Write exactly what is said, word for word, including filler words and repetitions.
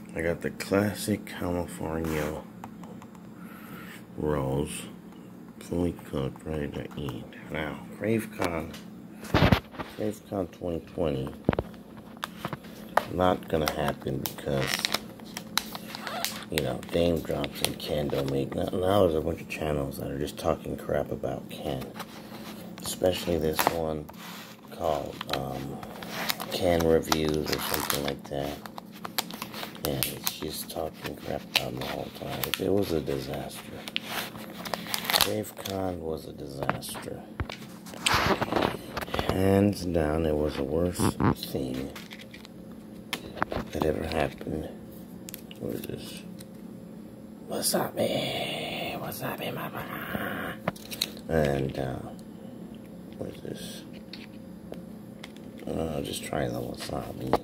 I got the classic California rolls, fully cooked, ready to eat. Now, cravecon, cravecon twenty twenty, not gonna happen because, you know, Dame drops and Ken don't make. Now, now there's a bunch of channels that are just talking crap about Ken, especially this one called um, Ken Reviews or something like that. And it's just talking crap about him the whole time. It was a disaster. cravecon was a disaster. Hands down, it was the worst thing that ever happened. What is this? Wasabi! Wasabi, mama! And, uh, what is this? Uh, just try the wasabi.